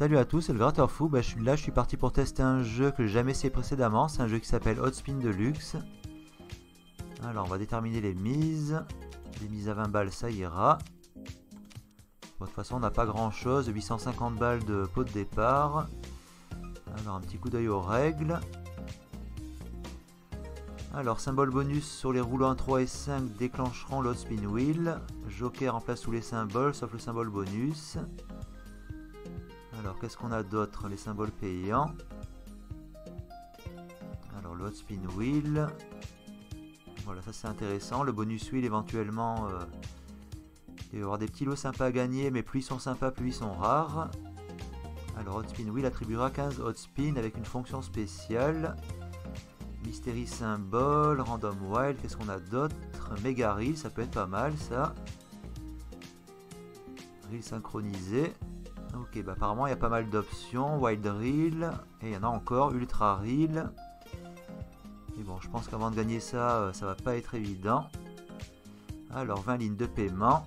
Salut à tous, c'est le Gratteur Fou. Je suis parti pour tester un jeu que j'ai jamais essayé précédemment. C'est un jeu qui s'appelle Hot Spin Deluxe. Alors on va déterminer les mises. Les mises à 20 balles, ça ira. Bon, de toute façon on n'a pas grand chose. 850 balles de pot de départ. Alors un petit coup d'œil aux règles. Alors symbole bonus sur les rouleaux 1, 3 et 5 déclencheront le Hot Spin Wheel. Joker remplace tous les symboles sauf le symbole bonus. Alors qu'est-ce qu'on a d'autre? Les symboles payants. Alors le Hot Spin Wheel. Voilà, ça c'est intéressant. Le bonus wheel éventuellement. Il va y avoir des petits lots sympas à gagner, mais plus ils sont sympas, plus ils sont rares. Alors Hot Spin Wheel attribuera 15 Hot Spin avec une fonction spéciale. Mystery Symbol, Random Wild, qu'est-ce qu'on a d'autre? Mega Reel, ça peut être pas mal ça. Reel synchronisé. Ok, bah apparemment il y a pas mal d'options. Wild Reel, et il y en a encore. Ultra Reel. Et bon, je pense qu'avant de gagner ça, ça va pas être évident. Alors 20 lignes de paiement.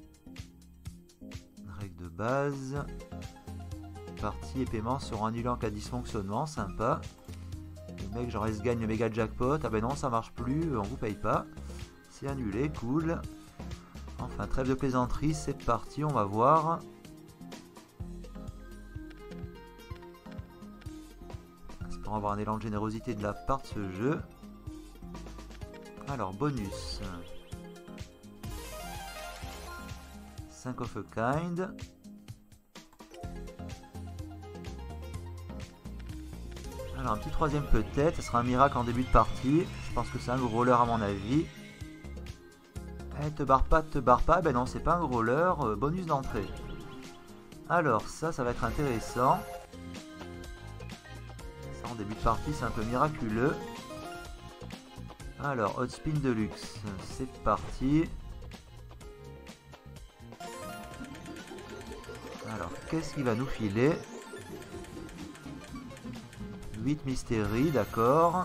Règle de base. Partie et paiement seront annulés en cas de dysfonctionnement, sympa. Le mec genre il se gagne le méga jackpot. Ah ben non, ça marche plus, on vous paye pas. C'est annulé, cool. Enfin, trêve de plaisanterie, c'est parti, on va voir. Espérons avoir un élan de générosité de la part de ce jeu. Alors, bonus. 5 of a kind. Alors un petit troisième peut-être, ce sera un miracle en début de partie. Je pense que c'est un growler à mon avis. Eh, te barre pas, ben non c'est pas un growler, bonus d'entrée. Alors ça va être intéressant. Ça en début de partie c'est un peu miraculeux. Alors Hot Spin Deluxe, c'est parti. Alors qu'est-ce qu'il va nous filer? 8 mystéries, d'accord.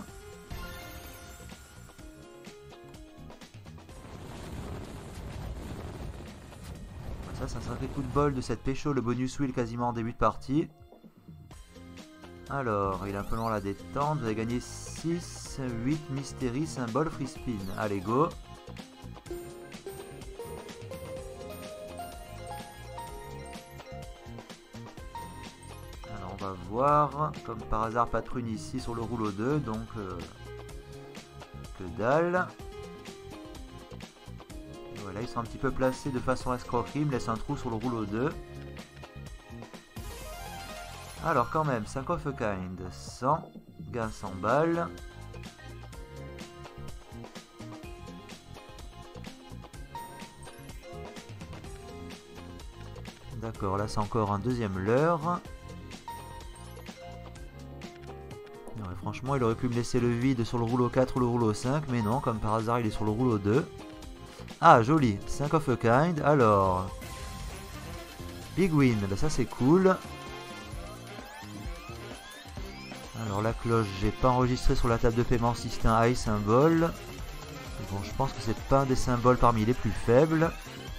Ça serait fait coup de bol de cette pécho, le bonus wheel quasiment en début de partie. Alors, il est un peu long à la détente. Vous avez gagné 6, 8 mystéries, symbole free spin. Allez, go. On va voir, comme par hasard patrouille ici sur le rouleau 2, donc que dalle. Et voilà, ils sont un petit peu placés de façon escroquerie, il me laisse un trou sur le rouleau 2. Alors quand même, 5 of a kind, 100, gain 100 balles. D'accord, là c'est encore un deuxième leurre. Franchement, il aurait pu me laisser le vide sur le rouleau 4 ou le rouleau 5, mais non, comme par hasard, il est sur le rouleau 2. Ah, joli, 5 of a kind. Alors, big win, ben ça c'est cool. Alors, la cloche, j'ai pas enregistré sur la table de paiement si c'est un high symbole. Bon, je pense que c'est pas un des symboles parmi les plus faibles.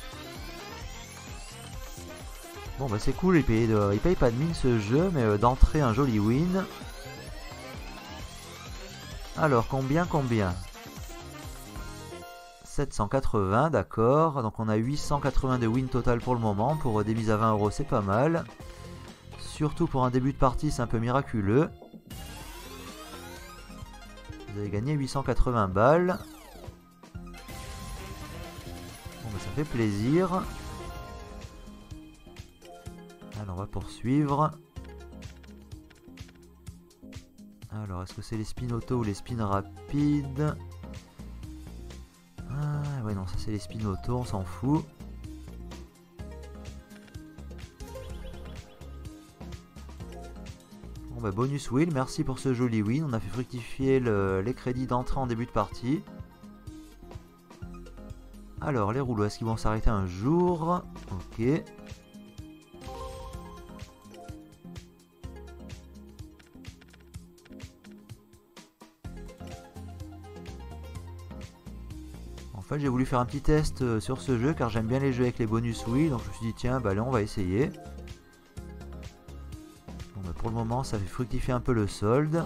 Bon, bah c'est cool, il paye pas de mine ce jeu, mais d'entrée, un joli win. Alors, combien 780, d'accord. Donc on a 880 de win total pour le moment. Pour des mises à 20 €, c'est pas mal. Surtout pour un début de partie, c'est un peu miraculeux. Vous avez gagné 880 balles. Bon, bah, ça fait plaisir. Alors, on va poursuivre. Alors, est-ce que c'est les spins auto ou les spins rapides? Ah, ouais, non, ça c'est les spins auto, on s'en fout. Bon, bah, bonus wheel, merci pour ce joli win. On a fait fructifier les crédits d'entrée en début de partie. Alors, les rouleaux, est-ce qu'ils vont s'arrêter un jour? Ok. En fait, j'ai voulu faire un petit test sur ce jeu car j'aime bien les jeux avec les bonus wheel, donc je me suis dit tiens, bah allez, on va essayer. Bah, pour le moment, ça fait fructifier un peu le solde.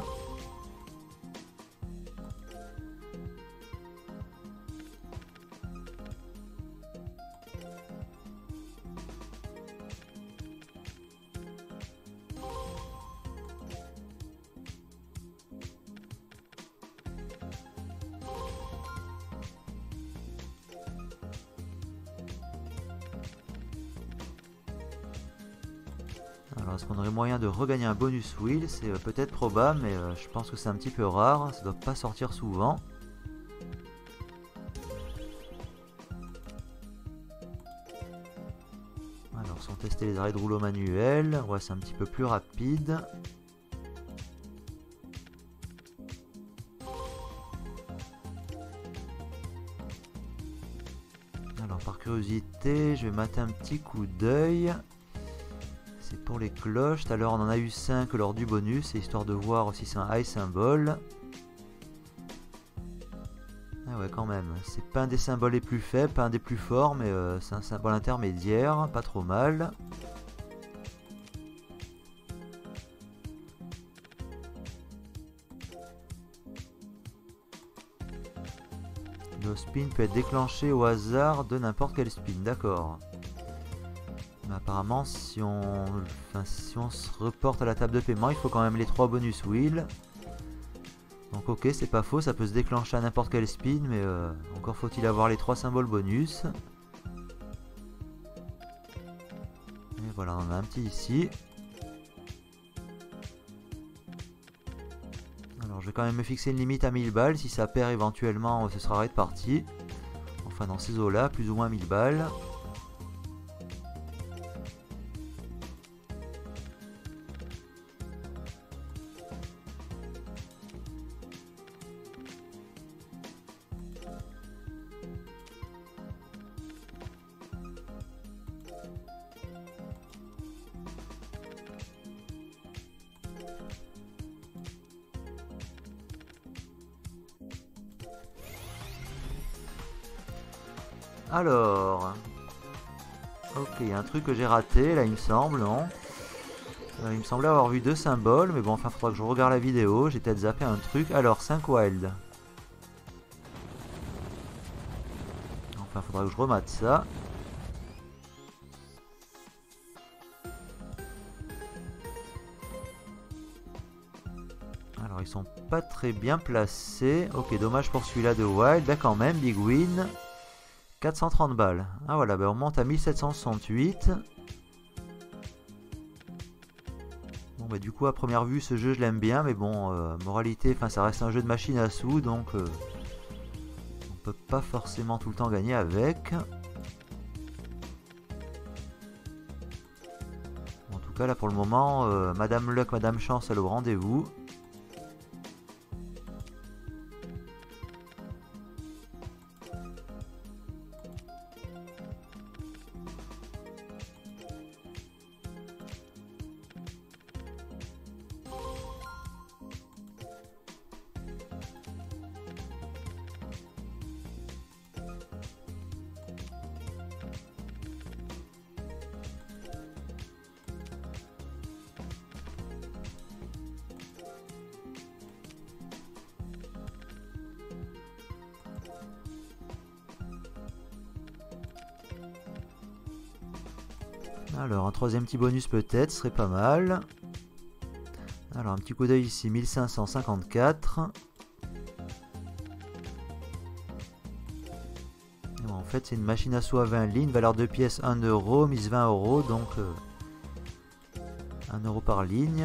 Alors, est-ce qu'on aurait moyen de regagner un bonus wheel? C'est peut-être probable, mais je pense que c'est un petit peu rare. Ça doit pas sortir souvent. Alors, si on testait les arrêts de rouleau manuels, ouais, c'est un petit peu plus rapide. Alors, par curiosité, je vais mater un petit coup d'œil. C'est pour les cloches. Tout à l'heure, on en a eu 5 lors du bonus, c'est histoire de voir si c'est un high symbole. Ah ouais, quand même. C'est pas un des symboles les plus faibles, pas un des plus forts, mais c'est un symbole intermédiaire, pas trop mal. Le spin peut être déclenché au hasard de n'importe quel spin, d'accord. Mais apparemment, si on se reporte à la table de paiement, il faut quand même les 3 bonus wheels. Donc ok, c'est pas faux, ça peut se déclencher à n'importe quel spin, mais encore faut-il avoir les 3 symboles bonus. Et voilà, on en a un petit ici. Alors je vais quand même me fixer une limite à 1000 balles, si ça perd éventuellement, ce sera raid parti. Enfin dans ces eaux-là, plus ou moins 1000 balles. Alors, ok, il y a un truc que j'ai raté, là il me semble, non? Il me semblait avoir vu 2 symboles, mais bon, enfin, faudra que je regarde la vidéo, j'ai peut-être zappé un truc. Alors, 5 wild. Enfin, faudra que je remate ça. Alors, ils sont pas très bien placés. Ok, dommage pour celui-là de wild. Là, quand même, big win. 430 balles. Ah voilà, ben on monte à 1768. Bon bah du coup à première vue ce jeu je l'aime bien, mais bon, moralité, enfin ça reste un jeu de machine à sous, donc on peut pas forcément tout le temps gagner avec. En tout cas là pour le moment, Madame Luck, Madame Chance elle est au rendez-vous. Alors, un troisième petit bonus peut-être, serait pas mal. Alors, un petit coup d'œil ici, 1554. Bon, en fait, c'est une machine à sous à 20 lignes, valeur de pièces 1 euro, mise 20 euros, donc 1 euro par ligne.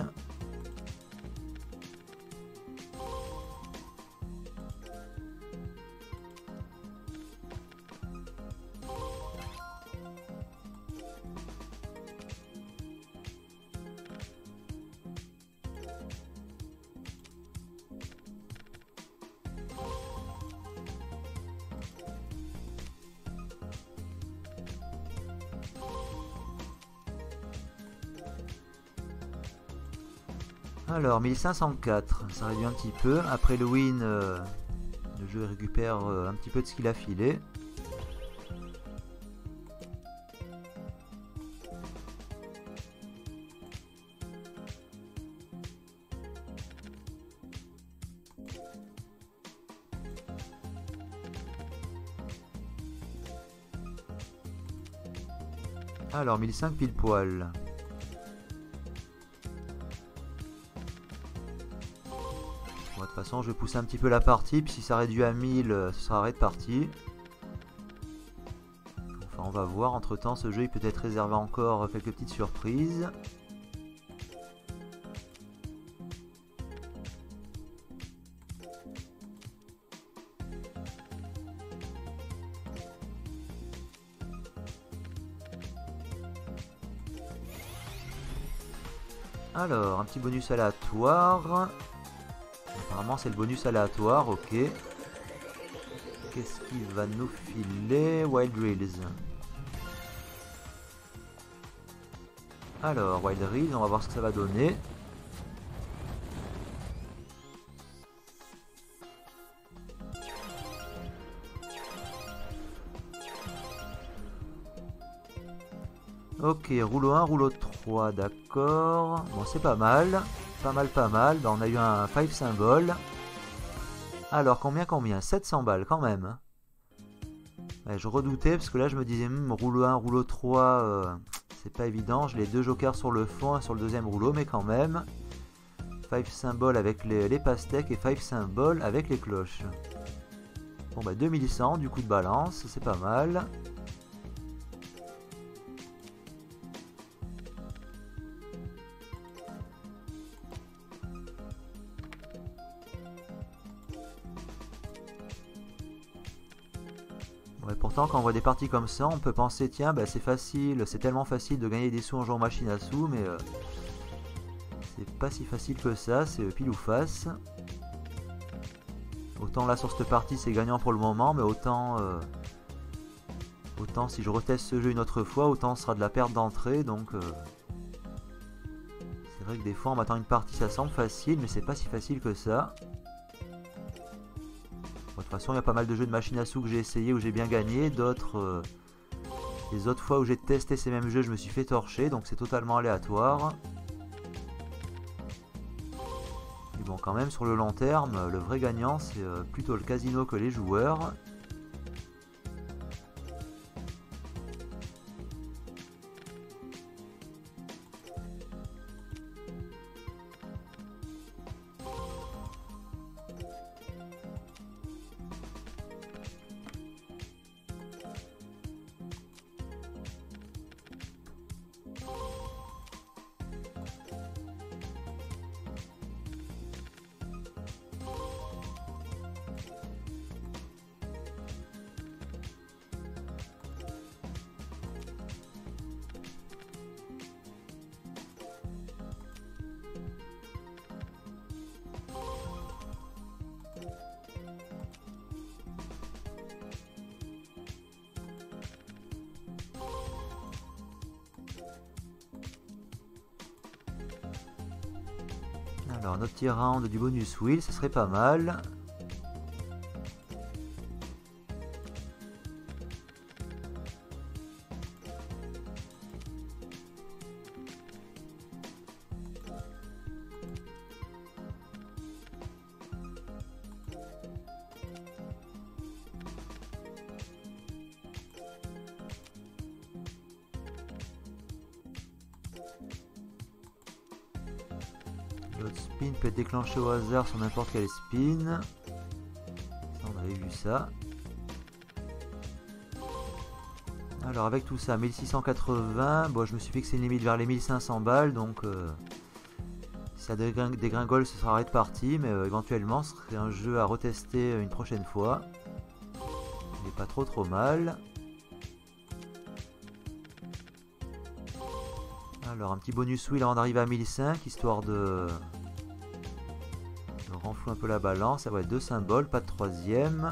Alors 1504, ça réduit un petit peu. Après le win, le jeu récupère un petit peu de ce qu'il a filé. Alors 1005 pile poil. Bon, de toute façon je vais pousser un petit peu la partie, puis si ça réduit à 1000 ce sera arrêt de partie. Enfin on va voir, entre temps ce jeu il peut être réservé encore quelques petites surprises. Alors, un petit bonus aléatoire. Apparemment, c'est le bonus aléatoire, ok. Qu'est-ce qu'il va nous filer? Wild Reels. Alors, Wild Reels, on va voir ce que ça va donner. Ok, rouleau 1, rouleau 3, d'accord. Bon, c'est pas mal. Pas mal, pas mal. Ben, on a eu un 5 symbole. Alors, combien 700 balles quand même. Ouais, je redoutais parce que là, je me disais, rouleau 1, rouleau 3, c'est pas évident. J'ai les deux jokers sur le fond et sur le deuxième rouleau, mais quand même. 5 symboles avec les pastèques et 5 symboles avec les cloches. Bon, bah 2100 du coup de balance, c'est pas mal. Ouais, pourtant, quand on voit des parties comme ça, on peut penser, tiens, bah, c'est facile, c'est tellement facile de gagner des sous en jouant machine à sous, mais c'est pas si facile que ça, c'est pile ou face. Autant là sur cette partie c'est gagnant pour le moment, mais autant si je reteste ce jeu une autre fois, autant ce sera de la perte d'entrée, donc c'est vrai que des fois en m'attend une partie ça semble facile, mais c'est pas si facile que ça. De toute façon, il y a pas mal de jeux de machine à sous que j'ai essayé où j'ai bien gagné. D'autres, les autres fois où j'ai testé ces mêmes jeux, je me suis fait torcher. Donc c'est totalement aléatoire. Mais bon, quand même, sur le long terme, le vrai gagnant, c'est plutôt le casino que les joueurs. Alors notre petit round du bonus wheel, ça serait pas mal. L'autre spin peut être déclenché au hasard sur n'importe quel spin. Ça, on avait vu ça. Alors avec tout ça, 1680, bon je me suis fixé une limite vers les 1500 balles, donc si ça dégringole ce sera arrêt de partie, mais éventuellement ce serait un jeu à retester une prochaine fois. Il n'est pas trop mal. Alors un petit bonus wheel avant d'arriver à 1005, histoire de renflouer un peu la balance. Ça va être deux symboles, pas de troisième.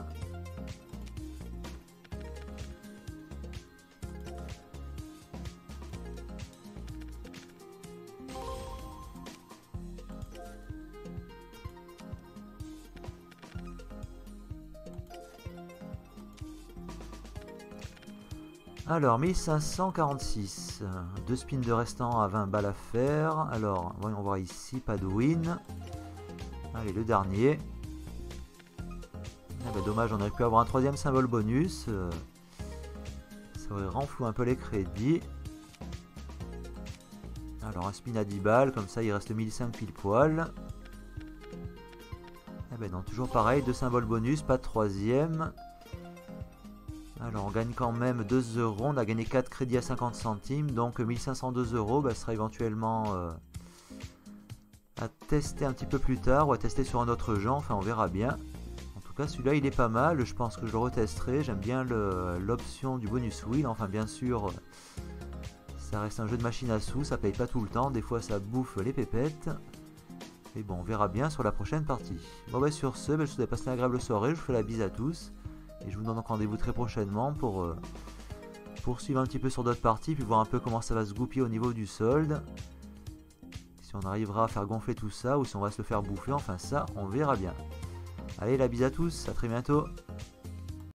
Alors 1546, deux spins de restant à 20 balles à faire. Alors voyons voir ici, pas de win. Allez, le dernier. Ah bah, dommage, on aurait pu avoir un troisième symbole bonus. Ça aurait renfloué un peu les crédits. Alors un spin à 10 balles, comme ça il reste le 1005 pile poil. Et ben non, toujours pareil, 2 symboles bonus, pas de troisième. Alors on gagne quand même 2 €, on a gagné 4 crédits à 50 centimes, donc 1502 €, bah, sera éventuellement à tester un petit peu plus tard, ou à tester sur un autre jeu, enfin on verra bien. En tout cas celui-là il est pas mal, je pense que je le retesterai, j'aime bien l'option du bonus wheel, enfin bien sûr ça reste un jeu de machine à sous, ça paye pas tout le temps, des fois ça bouffe les pépettes. Et bon on verra bien sur la prochaine partie. Bon bah sur ce, je vous souhaite passer une agréable soirée, je vous fais la bise à tous. Et je vous donne donc rendez-vous très prochainement pour poursuivre un petit peu sur d'autres parties, puis voir un peu comment ça va se goupiller au niveau du solde. Si on arrivera à faire gonfler tout ça, ou si on va se le faire bouffer, enfin ça, on verra bien. Allez, la bise à tous, à très bientôt.